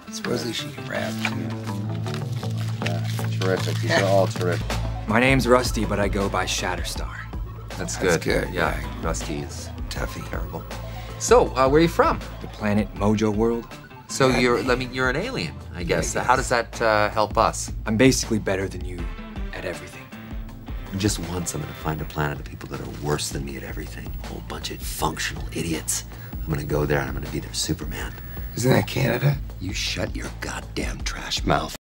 Supposedly she can rap, too. Terrific. These are all terrific. My name's Rusty, but I go by Shatterstar. That's good. good, Yeah, yeah. Rusty is Tuffy. terrible. So, where are you from? The planet Mojo World. So you're an alien, I guess. I How does that help us? I'm basically better than you at everything. Just once I'm gonna find a planet of people that are worse than me at everything. A whole bunch of functional idiots. I'm gonna go there and I'm gonna be their Superman. Isn't that Canada? You shut your goddamn trash mouth.